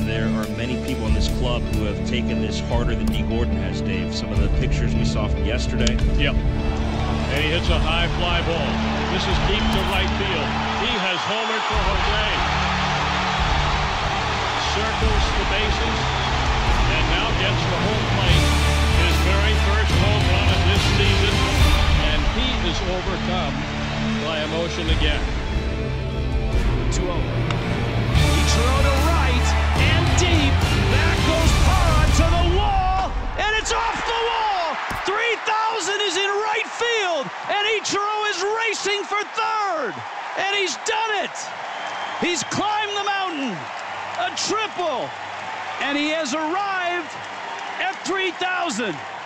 there are many people in this club who have taken this harder than Dee Gordon has, Dave. Some of the pictures we saw from yesterday. Yep. And he hits a high fly ball. This is deep to right field. He has homered for Jose. Circles the bases and now gets the home plate. His very first home run of this season. And he is overcome by emotion again. 2-0. He threw to right and deep. Back goes Parra to the wall, and it's off the wall. 3,000 is in right field, and Ichiro is racing for third, and he's done it. He's climbed the mountain, a triple, and he has arrived at 3,000.